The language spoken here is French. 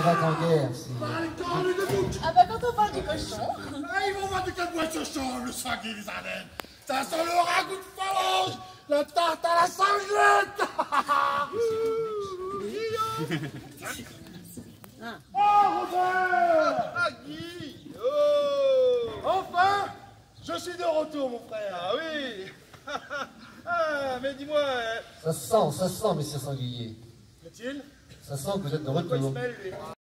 va en guerre, si. Ah bah quand on parle du cochon... Ah, ils vont voir de quel bois ce change, le sanguin des Ardennes. Ça sent le ragoût de phalange, la tarte à la sanglette. Oh, Robert! Ah, Guy! Oh! Enfin, je suis de retour, mon frère. Ah oui! Ah, mais dis-moi, Ça se sent, monsieur Sanglier. Qu'est-il? Ça sent que vous êtes de pourquoi il se retour. mêle, lui?